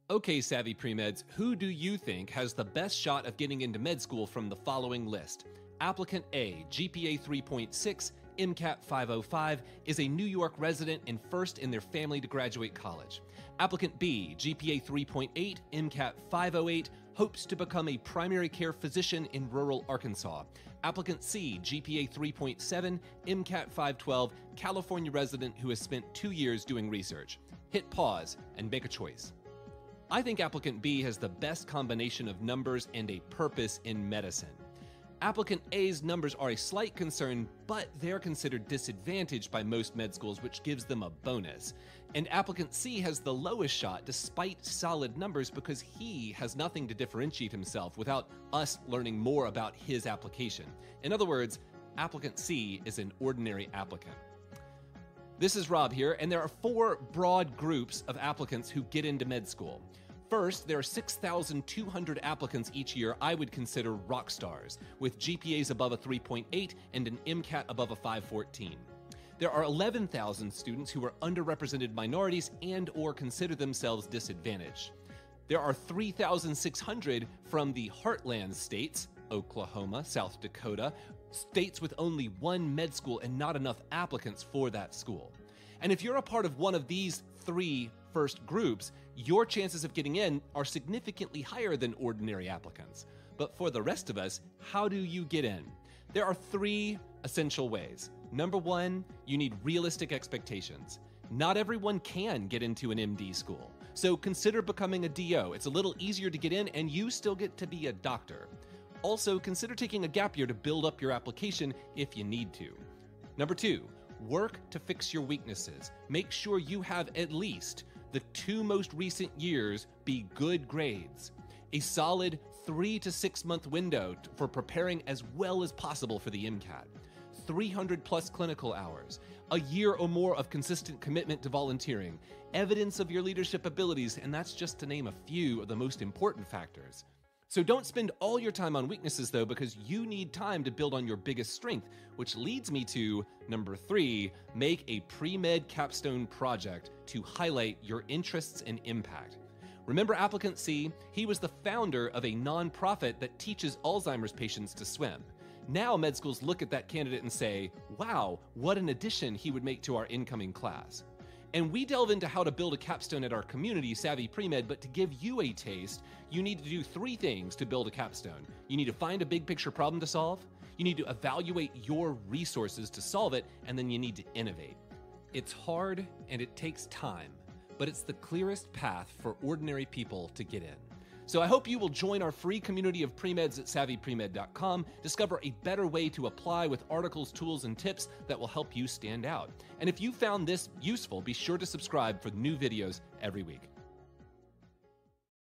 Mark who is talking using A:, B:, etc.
A: Okay, Savvy Premeds, who do you think has the best shot of getting into med school from the following list? Applicant A, GPA 3.6, MCAT 505, is a New York resident and first in their family to graduate college. Applicant B, GPA 3.8, MCAT 508, hopes to become a primary care physician in rural Arkansas. Applicant C, GPA 3.7, MCAT 512, California resident who has spent 2 years doing research. Hit pause and make a choice. I think applicant B has the best combination of numbers and a purpose in medicine. Applicant A's numbers are a slight concern, but they're considered disadvantaged by most med schools, which gives them a bonus. And applicant C has the lowest shot despite solid numbers because he has nothing to differentiate himself without us learning more about his application. In other words, applicant C is an ordinary applicant. This is Rob here, and there are 4 broad groups of applicants who get into med school. First, there are 6,200 applicants each year I would consider rock stars, with GPAs above a 3.8 and an MCAT above a 514. There are 11,000 students who are underrepresented minorities and or consider themselves disadvantaged. There are 3,600 from the Heartland states, Oklahoma, South Dakota, states with only 1 med school and not enough applicants for that school. And if you're a part of one of these 3 first groups, your chances of getting in are significantly higher than ordinary applicants. But for the rest of us, how do you get in? There are 3 essential ways. Number 1, you need realistic expectations. Not everyone can get into an MD school, so consider becoming a DO. It's a little easier to get in and you still get to be a doctor. Also, consider taking a gap year to build up your application if you need to. Number 2, work to fix your weaknesses. Make sure you have at least the 2 most recent years be good grades. A solid 3 to 6 month window for preparing as well as possible for the MCAT. 300 plus clinical hours, a year or more of consistent commitment to volunteering, evidence of your leadership abilities, and that's just to name a few of the most important factors. So don't spend all your time on weaknesses though, because you need time to build on your biggest strength, which leads me to number 3, make a pre-med capstone project to highlight your interests and impact. Remember applicant C? He was the founder of a nonprofit that teaches Alzheimer's patients to swim. Now med schools look at that candidate and say, wow, what an addition he would make to our incoming class. And we delve into how to build a capstone at our community, Savvy Premed, but to give you a taste, you need to do 3 things to build a capstone. You need to find a big picture problem to solve, you need to evaluate your resources to solve it, and then you need to innovate. It's hard and it takes time, but it's the clearest path for ordinary people to get in. So I hope you will join our free community of premeds at savvypremed.com, discover a better way to apply with articles, tools, and tips that will help you stand out. And if you found this useful, be sure to subscribe for new videos every week.